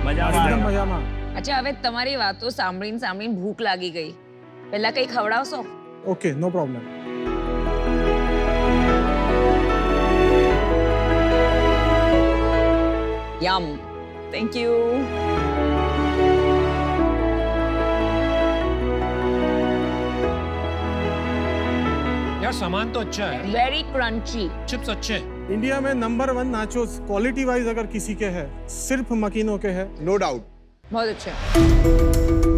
એકદમ મજામાં. અચ્છા, હવે તમારી વાતો સાંભળીને ભૂખ લાગી ગઈ. પહેલા કંઈ ખવડાવશો? Okay, no problem. Yum. Thank you. यार सामान तो अच्छा है, वेरी क्रंची. चिप्स अच्छे हैं। इंडिया में नंबर 1 नाचोस क्वालिटी वाइज अगर किसी के है, सिर्फ मकीनों के है. No doubt. बहुत अच्छे.